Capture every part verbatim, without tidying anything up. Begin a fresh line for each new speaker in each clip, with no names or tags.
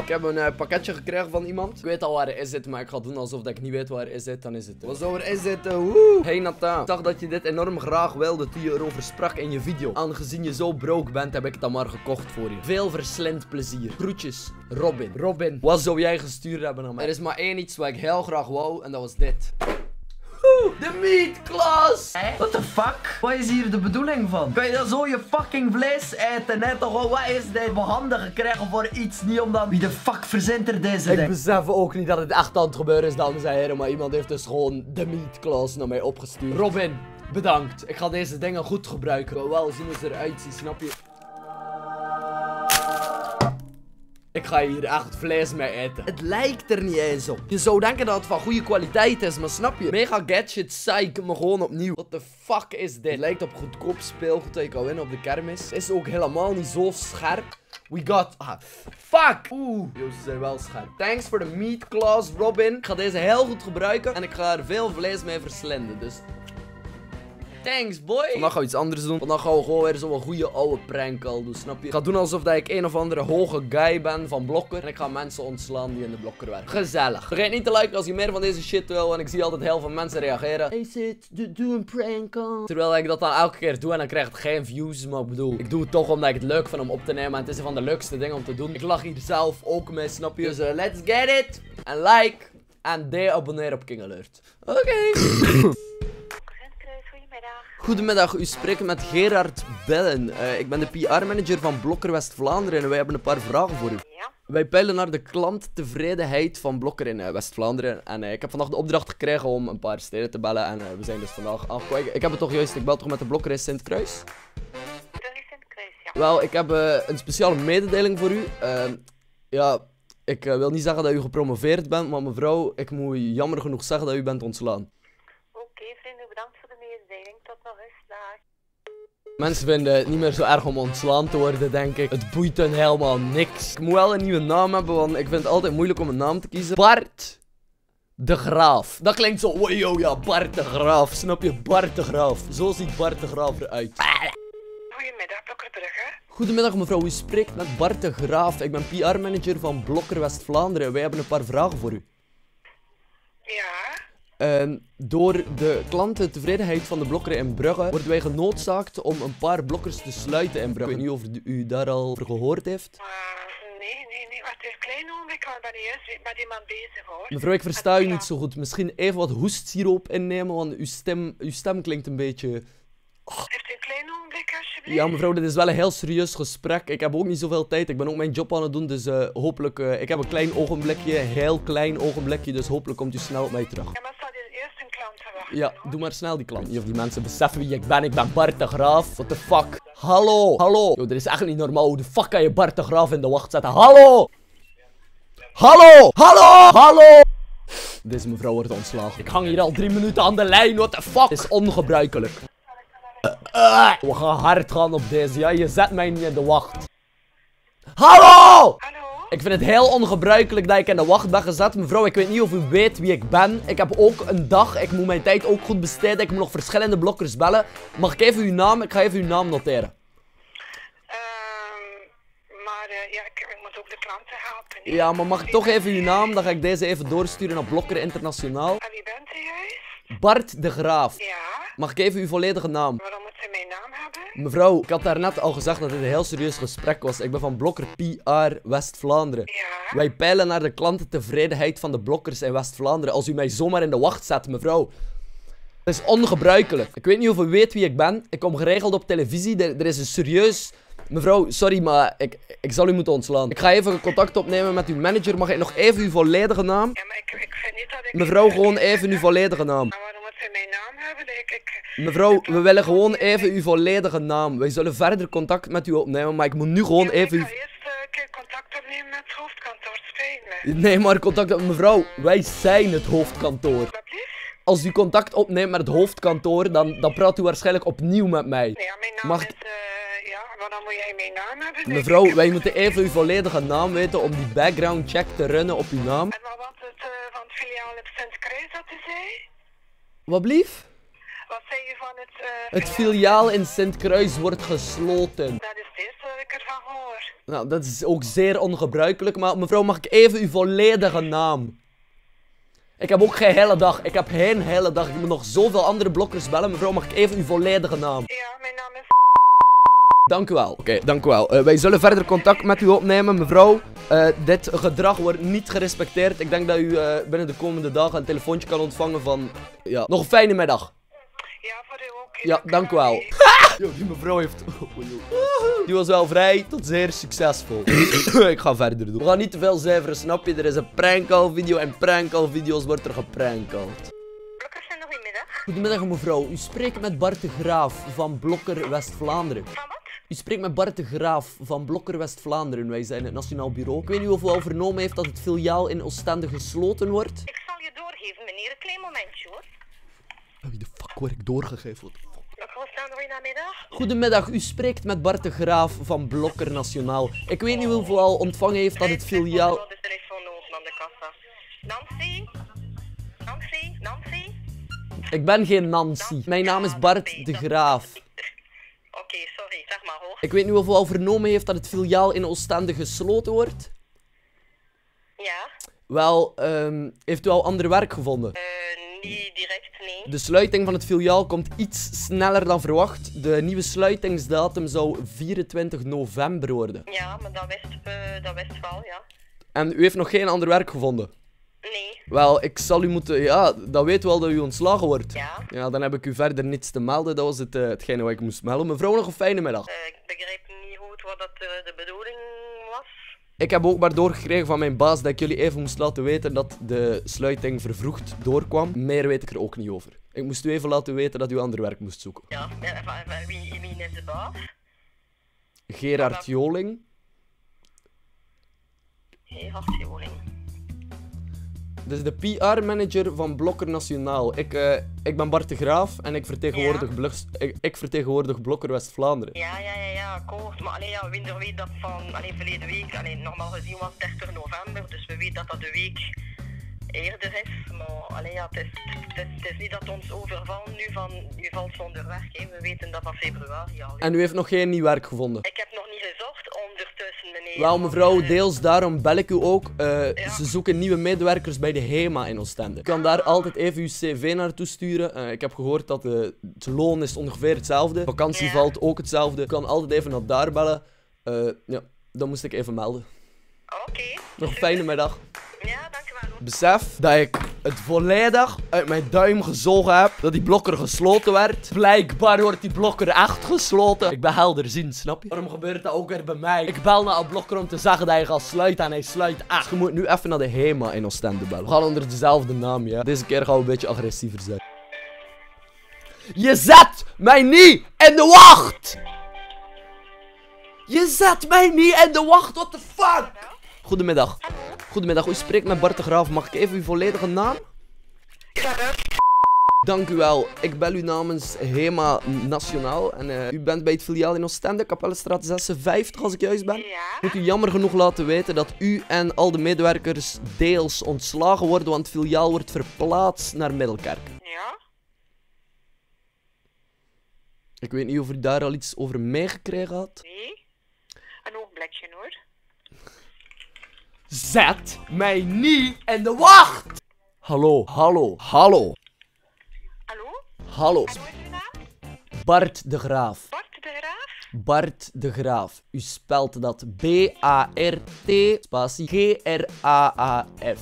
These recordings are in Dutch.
Ik heb een uh, pakketje gekregen van iemand. Ik weet al waar hij is zit, maar ik ga doen alsof dat ik niet weet waar hij is zit. Dan is het. Wat zo er is zitten. Woe! Hey Nathan. Ik zag dat je dit enorm graag wilde toen je erover sprak in je video. Aangezien je zo broke bent, heb ik het dan maar gekocht voor je. Veel verslind plezier. Groetjes, Robin. Robin, wat zou jij gestuurd hebben aan mij? Er is maar één iets wat ik heel graag wou en dat was dit. De meat class!
What the fuck? Wat is hier de bedoeling van? Kan je dan zo je fucking vlees eten? Net toch wel, wat is dit? We handen gekregen voor iets, niet omdat... Wie de fuck verzint er deze
Ik
ding?
besef ook niet dat het echt aan het gebeuren is, dames en heren. Maar iemand heeft dus gewoon de meat class naar mij opgestuurd. Robin, bedankt. Ik ga deze dingen goed gebruiken. Ik wil wel zien hoe ze eruit zien, snap je? Ik ga hier echt vlees mee eten. Het lijkt er niet eens op. Je zou denken dat het van goede kwaliteit is, maar snap je? Mega gadget, psych, maar gewoon opnieuw. What the fuck is dit? Het lijkt op goedkoop speelgoed dat je kan winnen op de kermis. Is ook helemaal niet zo scherp. We got... Ah, fuck! Oeh. Yo, ze zijn wel scherp. Thanks for the meat claws, Robin. Ik ga deze heel goed gebruiken. En ik ga er veel vlees mee verslinden, dus... Thanks, boy. Vandaag gaan we iets anders doen. Vandaag gaan we gewoon weer zo'n goede oude prank al doen, snap je? Ik ga doen alsof dat ik een of andere hoge guy ben van Blokker. En ik ga mensen ontslaan die in de Blokker werken. Gezellig. Vergeet niet te liken als je meer van deze shit wil. En ik zie altijd heel veel mensen reageren. Hey Sid, doe, doe een prank al. Terwijl ik dat dan elke keer doe en dan krijg ik geen views. Maar ik bedoel, ik doe het toch omdat ik het leuk vind om op te nemen. En het is een van de leukste dingen om te doen. Ik lach hier zelf ook mee, snap je? Dus uh, let's get it. En like. En de-abonneer op King Alert. Oké. Okay. Goedemiddag, u spreekt met Gerard Bellen. Uh, ik ben de P R-manager van Blokker West-Vlaanderen en wij hebben een paar vragen voor u.
Ja?
Wij peilen naar de klanttevredenheid van Blokker in uh, West-Vlaanderen. En uh, ik heb vandaag de opdracht gekregen om een paar steden te bellen. En uh, we zijn dus vandaag aangekomen. Ik heb het toch juist, ik bel toch met de Blokker in Sint-Kruis?
Dat is Sint-Kruis, ja.
Wel, ik heb uh, een speciale mededeling voor u. Uh, ja, ik uh, wil niet zeggen dat u gepromoveerd bent, maar mevrouw, ik moet jammer genoeg zeggen dat u bent ontslaan.
Oké, vrienden, bedankt voor de mededeling. Tot nog eens, dag.
Mensen vinden het niet meer zo erg om ontslaan te worden, denk ik. Het boeit hen helemaal niks. Ik moet wel een nieuwe naam hebben, want ik vind het altijd moeilijk om een naam te kiezen. Bart de Graaf. Dat klinkt zo, wow, yo, ja, Bart de Graaf. Snap je? Bart de Graaf. Zo ziet Bart de Graaf eruit.
Goedemiddag, Blokkerbrugge.
Goedemiddag mevrouw, u spreekt met Bart de Graaf. Ik ben P R-manager van Blokker West-Vlaanderen. Wij hebben een paar vragen voor u.
Ja?
Uh, door de klantentevredenheid van de Blokker in Brugge worden wij genoodzaakt om een paar blokkers te sluiten in Brugge. Ik weet niet of u daar al over gehoord heeft.
Uh, nee, nee, nee. Wacht even een klein ogenblik, ik ben niet juist met iemand bezig hoor.
Mevrouw, ik versta u niet zo goed. Misschien even wat hoestsiroop innemen, want uw stem, uw stem klinkt een beetje...
Oh. Heeft u een klein ogenblik alsjeblieft?
Ja mevrouw, dit is wel een heel serieus gesprek. Ik heb ook niet zoveel tijd. Ik ben ook mijn job aan het doen, dus uh, hopelijk... Uh, ik heb een klein ogenblikje, een heel klein ogenblikje, dus hopelijk komt u snel op mij terug.
Ja, maar staat hier eerst een klant te wachten,
Ja,
hoor.
doe maar snel die klant. Niet of die mensen beseffen wie ik ben. Ik ben Bart de Graaf. What the fuck? Hallo, hallo. Yo, dit is echt niet normaal. Hoe de fuck kan je Bart de Graaf in de wacht zetten? Hallo! Hallo! Hallo! Hallo! Deze mevrouw wordt ontslagen. Ik hang hier al drie minuten aan de lijn. What the fuck? Het is ongebruikelijk. Uh, uh, we gaan hard gaan op deze. Ja, je zet mij niet in de wacht. Hallo!
Hallo?
Ik vind het heel ongebruikelijk dat ik in de wacht ben gezet. Mevrouw, ik weet niet of u weet wie ik ben. Ik heb ook een dag. Ik moet mijn tijd ook goed besteden. Ik moet nog verschillende blokkers bellen. Mag ik even uw naam? Ik ga even uw naam noteren.
Um, maar uh, ja, ik, ik moet ook de klanten helpen. hè.
Ja, maar mag ik toch even uw naam? Dan ga ik deze even doorsturen naar Blokker Internationaal.
En wie bent u juist?
Bart de Graaf.
Ja?
Mag ik even uw volledige naam?
Waarom moet ze mijn naam hebben?
Mevrouw, ik had daarnet al gezegd dat dit een heel serieus gesprek was. Ik ben van Blokker P R West-Vlaanderen.
Ja?
Wij peilen naar de klantentevredenheid van de blokkers in West-Vlaanderen. Als u mij zomaar in de wacht zet, mevrouw. Dat is ongebruikelijk. Ik weet niet of u weet wie ik ben. Ik kom geregeld op televisie. Er, er is een serieus... Mevrouw, sorry, maar ik, ik zal u moeten ontslaan. Ik ga even contact opnemen met uw manager. Mag ik nog even uw volledige naam?
Ja, maar ik, ik vind niet dat ik...
Mevrouw, gewoon even uw volledige naam.
Maar waarom moet ze mijn naam hebben? Ik, ik...
Mevrouw, we willen gewoon even uw volledige naam. Wij zullen verder contact met u opnemen, maar ik moet nu gewoon
Ja,
even
ik
uw...
ga eerst uh, een keer contact opnemen met het hoofdkantoor, spijt me.
Nee, maar contact op... Mevrouw, wij zijn het hoofdkantoor.
Wat lief?
Als u contact opneemt met het hoofdkantoor, dan, dan praat u waarschijnlijk opnieuw met mij.
Nee, ja, mijn naam
Mag...
is... Uh, ja, maar dan moet jij mijn naam hebben.
Mevrouw,
denk ik.
wij moeten even uw volledige naam weten om die background check te runnen op uw naam.
En maar wat het uh, van het filiaal op Sint-Kruis dat u zei?
Wat blief?
Wat zei je van het... Uh,
Het filiaal in Sint-Kruis wordt gesloten.
Dat is het eerste dat ik ervan hoor.
Nou, dat is ook zeer ongebruikelijk. Maar mevrouw, mag ik even uw volledige naam? Ik heb ook geen hele dag. Ik heb geen hele dag. Ik moet nog zoveel andere blokkers bellen. Mevrouw, mag ik even uw volledige naam?
Ja, mijn naam is...
Dank u wel. Oké, okay, dank u wel. Uh, wij zullen verder contact met u opnemen, mevrouw. Uh, dit gedrag wordt niet gerespecteerd. Ik denk dat u uh, binnen de komende dagen een telefoontje kan ontvangen van... Ja, nog een fijne middag.
Ja, voor u ook.
Ja, dank u wel. Yo, die mevrouw heeft... Die was wel vrij tot zeer succesvol. Ik ga verder doen. We gaan niet te veel cijferen, snap je? Er is een prankcall video en prankcall video's wordt er geprankcalled.
Blokkers zijn nog goedemiddag.
Goedemiddag mevrouw. U spreekt met Bart de Graaf van Blokker West-Vlaanderen.
Van wat?
U spreekt met Bart de Graaf van Blokker West-Vlaanderen. Wij zijn het Nationaal Bureau. Ik weet niet of u al vernomen heeft dat het filiaal in Oostende gesloten wordt.
Ik zal je doorgeven, meneer. Een klein momentje, hoor.
Wie de fuck word ik doorgegeven?
Blokkers staan nog goedemiddag.
Goedemiddag, u spreekt met Bart de Graaf van Blokker Nationaal. Ik weet niet hoeveel al ontvangen heeft dat het filiaal...
De telefoon open aan de kassa. Nancy? Nancy? Nancy?
Ik ben geen Nancy. Mijn naam is Bart de Graaf.
Oké, okay, sorry. Zeg maar, hoor.
Ik weet niet hoeveel al vernomen heeft dat het filiaal in Oostende gesloten wordt.
Ja?
Wel, um, heeft u al ander werk gevonden?
Uh, niet direct, nee.
De sluiting van het filiaal komt iets sneller dan verwacht. De nieuwe sluitingsdatum zou vierentwintig november worden.
Ja, maar dat wist, uh, dat wist wel, ja.
En u heeft nog geen ander werk gevonden?
Nee.
Wel, ik zal u moeten... Ja, dat weet wel dat u ontslagen wordt.
Ja.
Ja, dan heb ik u verder niets te melden. Dat was het, uh, hetgene wat ik moest melden. Mevrouw, nog een fijne middag.
Uh, ik begreep niet goed wat dat, uh, de bedoeling was.
Ik heb ook maar doorgekregen van mijn baas dat ik jullie even moest laten weten dat de sluiting vervroegd doorkwam. Meer weet ik er ook niet over. Ik moest u even laten weten dat u ander werk moest zoeken.
Ja, en wie, wie is de baas?
Gerard Joling.
Gerard Joling.
Dat is de P R-manager van Blokker Nationaal. Ik, uh, ik ben Bart de Graaf en ik vertegenwoordig, ja. ik, ik vertegenwoordig Blokker West-Vlaanderen.
Ja, ja, ja, ja, akkoord. Maar alleen ja, Winder weet dat van alleen verleden week, alleen normaal gezien was dertig november, dus we weten dat dat de week eerder is. Maar alleen ja, het is, het, is, het is niet dat ons overvallen nu van, u valt zonder werk, hè. We weten dat van februari al.
En u heeft nog geen nieuw werk gevonden?
Ik heb nog niet gezocht ondertussen, meneer.
Wel mevrouw, deels daarom bel ik u ook. Uh,
ja.
Ze zoeken nieuwe medewerkers bij de HEMA in Oostende. Ik kan daar altijd even uw cv naartoe sturen. Uh, ik heb gehoord dat uh, het loon is ongeveer hetzelfde. Vakantie
ja.
valt ook hetzelfde. Ik kan altijd even naar daar bellen. Uh, ja, dat moest ik even melden.
Oké. Okay.
Nog een fijne middag.
Ja, dank u wel.
Besef dat ik het volledig uit mijn duim gezogen heb. Dat die blokker gesloten werd. Blijkbaar wordt die blokker echt gesloten. Ik ben helderziend, snap je? Waarom gebeurt dat ook weer bij mij? Ik bel naar een blokker om te zeggen dat hij gaat sluiten en hij sluit echt. Je moet nu even naar de HEMA in Oostende bellen. We gaan onder dezelfde naam, ja. Deze keer gaan we een beetje agressiever zijn. Je zet mij niet in de wacht! Je zet mij niet in de wacht, what the fuck? Goedemiddag.
Hallo?
Goedemiddag, u spreekt met Bart de Graaf. Mag ik even uw volledige naam? Dank u wel. Ik bel u namens HEMA Nationaal. En uh, u bent bij het filiaal in Oostende, Kapellenstraat zesenvijftig als ik juist ben.
Ja.
Moet u jammer genoeg laten weten dat u en al de medewerkers deels ontslagen worden, want het filiaal wordt verplaatst naar Middelkerk.
Ja.
Ik weet niet of u daar al iets over meegekregen had.
Nee. Een ogenblikje hoor.
Zet mij niet in de wacht! Hallo, hallo, hallo.
Hallo?
Hallo.
En hoe is uw naam?
Bart de Graaf.
Bart de Graaf?
Bart de Graaf. U spelt dat B A R T spatie G R A A F.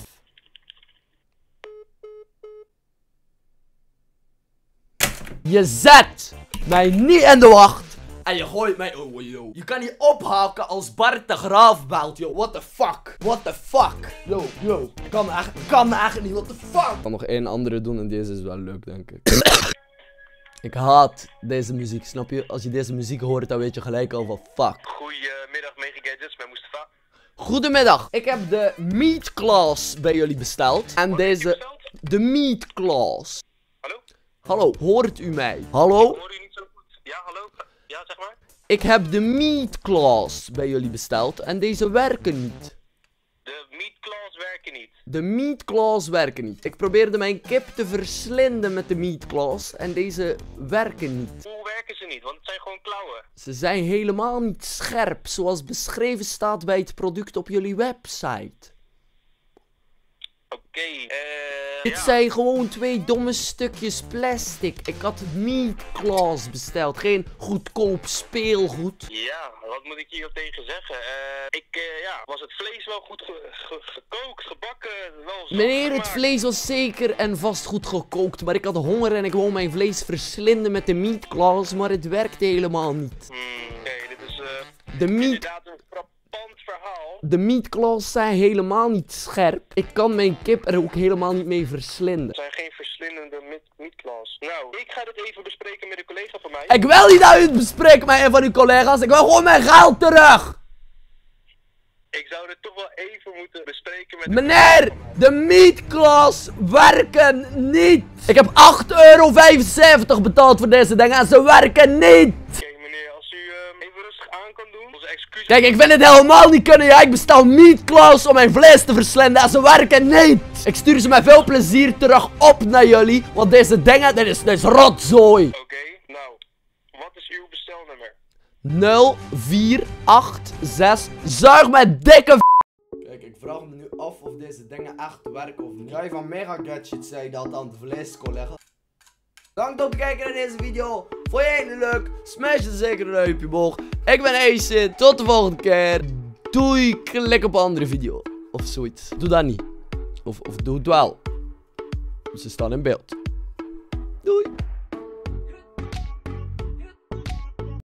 Je zet mij niet in de wacht! En je gooit mij... Oh, yo. Je kan niet ophaken als Bart de Graaf belt, yo. What the fuck? What the fuck? Yo, yo. Kan echt, kan echt niet. What the fuck? Ik kan nog één andere doen en deze is wel leuk, denk ik. Ik haat deze muziek, snap je? Als je deze muziek hoort, dan weet je gelijk al van fuck.
Goedemiddag, Mega Gadgets, met Mustafa.
Goedemiddag. Ik heb de meat class bij jullie besteld. En
Wat
deze...
heb je besteld?
De meat class.
Hallo?
Hallo, hoort u mij? Hallo?
Ik hoor u niet zo goed. Ja, hallo? Ja, zeg maar.
Ik heb de meat class bij jullie besteld en deze werken niet.
De meat claws werken niet.
De meat claws werken niet. Ik probeerde mijn kip te verslinden met de meat claws en deze werken niet.
Hoe werken ze niet? Want het zijn gewoon klauwen.
Ze zijn helemaal niet scherp, zoals beschreven staat bij het product op jullie website.
Oké, okay, eh...
Dit
ja.
zijn gewoon twee domme stukjes plastic. Ik had het meat claws besteld, geen goedkoop speelgoed.
Ja, wat moet ik hierop tegen zeggen? Uh, ik, uh, ja, was het vlees wel goed ge ge gekookt, gebakken, wel zacht
Meneer, het
gemaakt?
vlees was zeker en vast goed gekookt, maar ik had honger en ik wou mijn vlees verslinden met de meat claws, maar het werkte helemaal niet.
Hmm, oké, okay, dit is uh,
De meat...
inderdaad een frappant verhaal.
De meat claws zijn helemaal niet scherp. Ik kan mijn kip er ook helemaal niet mee verslinden.
Het zijn geen verslindende meat claws. Nou, ik ga dit even bespreken met een collega van mij.
Ik wil niet dat u het bespreekt met een van uw collega's. Ik wil gewoon mijn geld terug.
Ik zou dit toch wel even moeten bespreken met...
Meneer, de meat claws werken niet. Ik heb acht euro vijfenzeventig betaald voor deze dingen en ze werken niet.
Oké, okay, meneer, als u uh, even rustig aan kan doen, onze excuses...
Kijk, ik vind het helemaal niet kunnen. Ja, ik bestel meat claws om mijn vlees te verslinden en ze werken niet. Ik stuur ze met veel plezier terug op naar jullie, want deze dingen, dit is, dit is rotzooi.
Oké, okay, nou, wat is uw bestelnummer?
nul vier acht zes. Zuig mijn dikke v... Kijk, ik vraag me nu af of deze dingen echt werken of niet. Jij van Mega Gadget zei dat aan het vlees kon leggen. Bedankt om te kijken naar deze video. Vond je het leuk? Smash dan zeker een duimpje omhoog. Ik ben Acid. Tot de volgende keer. Doei. Klik op een andere video. Of zoiets. Doe dat niet. Of, of doe het wel. Ze staan in beeld.